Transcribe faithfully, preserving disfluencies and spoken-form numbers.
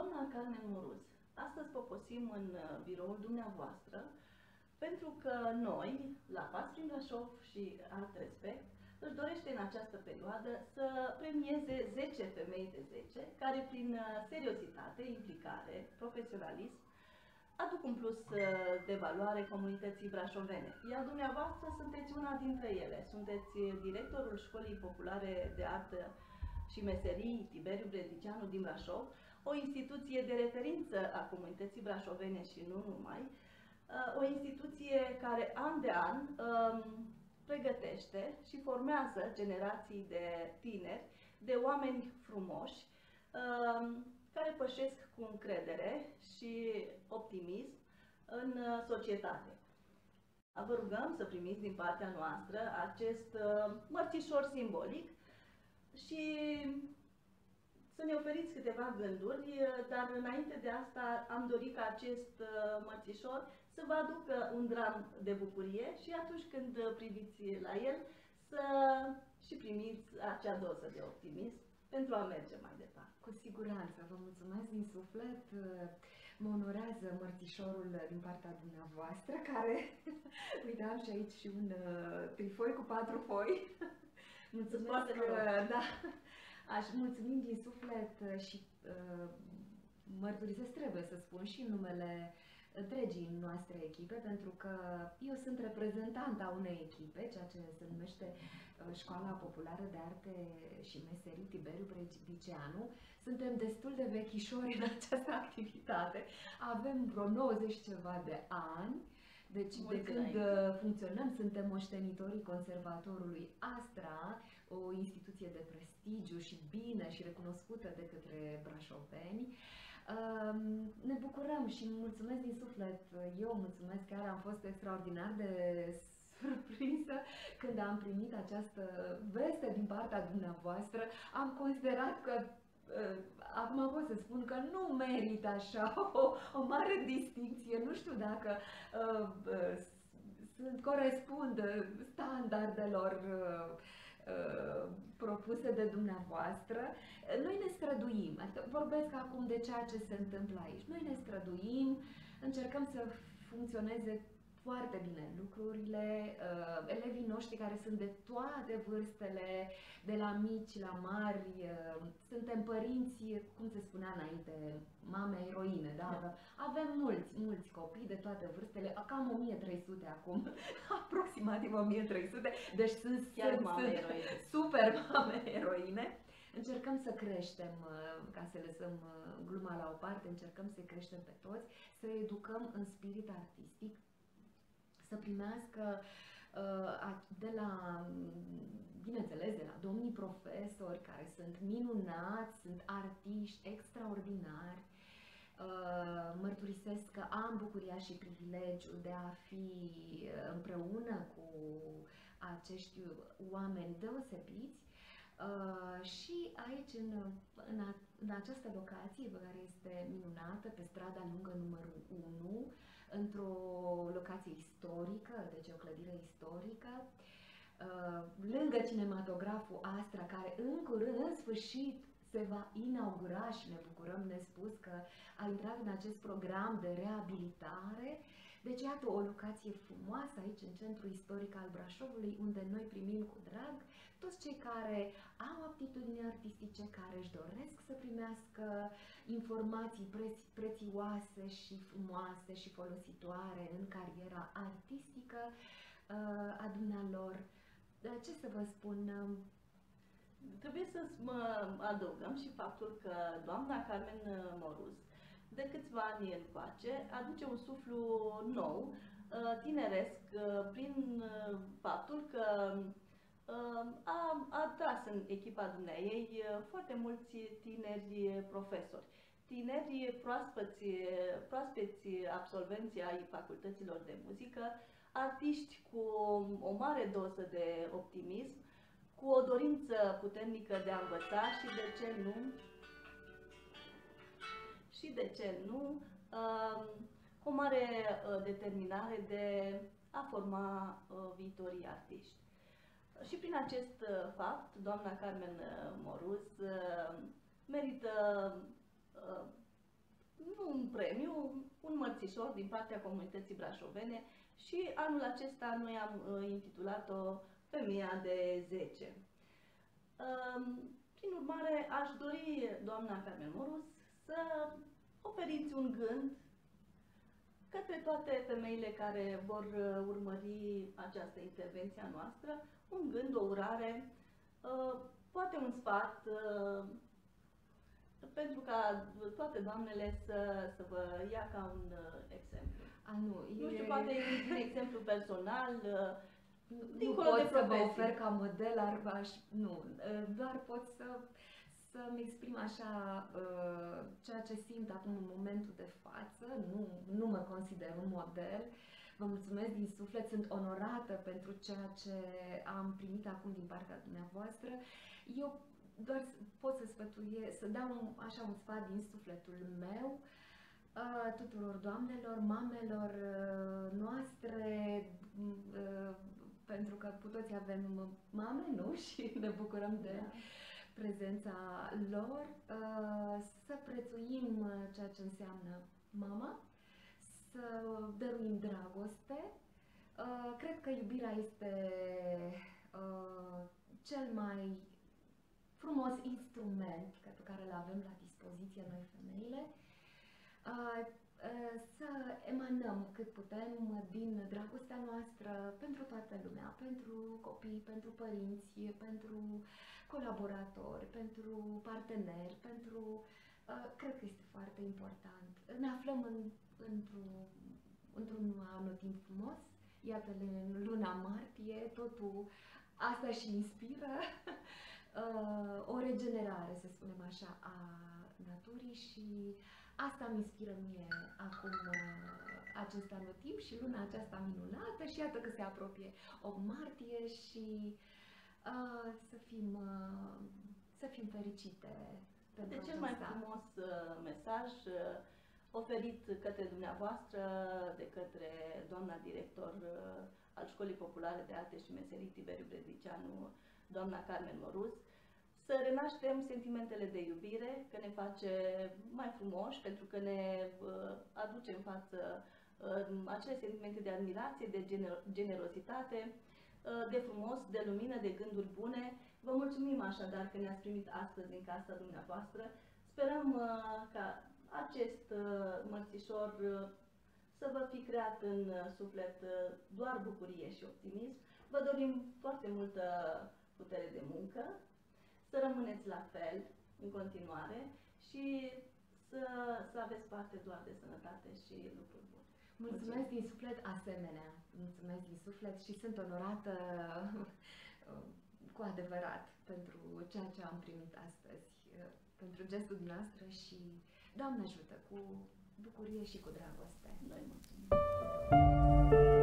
Doamna Carmen Moruz, astăzi poposim în biroul dumneavoastră pentru că noi, la Pas prin Brașov și Art Respect, își dorește în această perioadă să premieze zece femei de zece care prin seriozitate, implicare, profesionalism, aduc un plus de valoare comunității brașovene. Iar dumneavoastră sunteți una dintre ele. Sunteți directorul Școlii Populare de Artă și Meserii Tiberiu Brădicianu din Brașov, o instituție de referință a comunității brașovene și nu numai, o instituție care an de an pregătește și formează generații de tineri, de oameni frumoși, care pășesc cu încredere și optimism în societate. Vă rugăm să primiți din partea noastră acest mărțișor simbolic și să ne oferiți câteva gânduri, dar înainte de asta am dorit ca acest mărțișor să vă aducă un dram de bucurie și atunci când priviți la el să și primiți acea doză de optimism pentru a merge mai departe. Cu siguranță, vă mulțumesc din suflet, mă onorează mărțișorul din partea dumneavoastră, care, uite, am și aici și un uh, trifoi cu patru foi. Mulțumesc, că, da, aș mulțumim din suflet și uh, mărturisesc, trebuie să spun, și în numele întregii noastre echipe, pentru că eu sunt reprezentanta unei echipe, ceea ce se numește Școala Populară de Arte și Meserii Tiberiu Brădicianu. Suntem destul de vechișori în această activitate, avem vreo nouăzeci ceva de ani, deci mulți de când înainte funcționăm, suntem moștenitorii Conservatorului Astra, o instituție de prestigiu și bine și recunoscută de către brașoveni. Ne bucurăm și mulțumesc din suflet, eu mulțumesc, chiar am fost extraordinar de surprinsă când am primit această veste din partea dumneavoastră. Am considerat că, acum pot să spun că nu merită așa o, o mare distincție, nu știu dacă uh, uh, sunt corespund standardelor uh, propuse de dumneavoastră. Noi ne străduim, adică vorbesc acum de ceea ce se întâmplă aici. Noi ne străduim, încercăm să funcționeze foarte bine lucrurile, uh, elevii noștri care sunt de toate vârstele, de la mici la mari, uh, suntem părinți, cum se spunea înainte, mame eroine, da? Da. Avem mulți, mulți copii de toate vârstele, cam o mie trei sute acum, aproximativ o mie trei sute, deci sunt, chiar mame sunt eroine. Super mame eroine. Încercăm să creștem, ca să lăsăm gluma la o parte, încercăm să creștem pe toți, să educăm în spirit artistic, să primească de la, bineînțeles, de la domnii profesori care sunt minunați, sunt artiști extraordinari. Mărturisesc că am bucuria și privilegiul de a fi împreună cu acești oameni deosebiți. Uh, și aici, în, în, a, în această locație, care este minunată, pe strada lungă numărul unu, într-o locație istorică, deci o clădire istorică, uh, lângă cinematograful Astra, care în curând, în sfârșit, se va inaugura și ne bucurăm nespus că a intrat în acest program de reabilitare. Deci, iată, o locație frumoasă aici, în centrul istoric al Brașovului, unde noi primim cu drag toți cei care au aptitudini artistice, care își doresc să primească informații preț prețioase și frumoase și folositoare în cariera artistică a dumnealor. Ce să vă spun? Trebuie să mă adăugăm și faptul că doamna Carmen Moruz, de câțiva ani încoace, aduce un suflu nou, tineresc, prin faptul că a atras în echipa dumneaei foarte mulți tineri profesori, tineri proaspeți, proaspeți absolvenți ai facultăților de muzică, artiști cu o mare doză de optimism, cu o dorință puternică de a învăța și, de ce nu, și de ce nu, cu o mare determinare de a forma viitorii artiști. Și prin acest fapt, doamna Carmen Moruz merită premiu, un mărțișor din partea comunității brașovene și anul acesta noi am uh, intitulat-o Femeia de zece. Uh, prin urmare, aș dori, doamna Carmen Morus, să oferiți un gând către toate femeile care vor uh, urmări această intervenție a noastră, un gând, o urare, uh, poate un sfat, uh, pentru ca toate doamnele să, să vă ia ca un uh, exemplu. A, nu, Nu e... știu, poate e un exemplu personal, uh, Nu, nu dincolo pot de să vă profesie. ofer ca model, ar, aș, nu, doar pot să, să-mi exprim așa uh, ceea ce simt acum în momentul de față, nu, nu mă consider un model. Vă mulțumesc din suflet, sunt onorată pentru ceea ce am primit acum din partea dumneavoastră. Eu doar pot să sfătuiesc, să dau un, așa un sfat din sufletul meu uh, tuturor doamnelor, mamelor uh, noastre, uh, pentru că cu toții avem mame, nu? Și ne bucurăm de Da. prezența lor, uh, să prețuim ceea ce înseamnă mama, să dăruim dragoste. Uh, cred că iubirea este uh, cel mai frumos instrument pe care îl avem la dispoziție noi femeile. Uh, să emanăm cât putem din dragostea noastră pentru toată lumea, pentru copii, pentru părinți, pentru colaboratori, pentru parteneri, pentru... Uh, cred că este foarte important. Ne aflăm în, într-un, într-un anotimp frumos, iată-ne în luna martie, totul asta și inspiră uh, o regenerare, să spunem așa, a naturii și asta îmi inspiră mie acum uh, acest anotimp și luna aceasta minunată și iată că se apropie opt martie și uh, să fim, uh, să fim fericite. De cel mai frumos uh, mesaj uh, oferit către dumneavoastră de către doamna director uh, al Școlii Populare de Arte și Meserii Tiberiu Brădicianu, doamna Carmen Morus, să renaștem sentimentele de iubire, că ne face mai frumoși, pentru că ne uh, aduce în față uh, acele sentimente de admirație, de gener generozitate, uh, de frumos, de lumină, de gânduri bune. Vă mulțumim așadar că ne-ați primit astăzi în casa dumneavoastră. Sperăm uh, ca acest uh, mărțișor uh, să vă fi creat în uh, suflet uh, doar bucurie și optimism. Vă dorim foarte multă putere de muncă, să rămâneți la fel în continuare și să, să aveți parte doar de sănătate și lucruri bune. Mulțumesc, Mulțumesc din suflet asemenea. Mulțumesc din suflet și sunt onorată cu adevărat pentru ceea ce am primit astăzi, pentru gestul dumneavoastră și Doamne ajută, cu bucurie și cu dragoste. Noi mulțumim!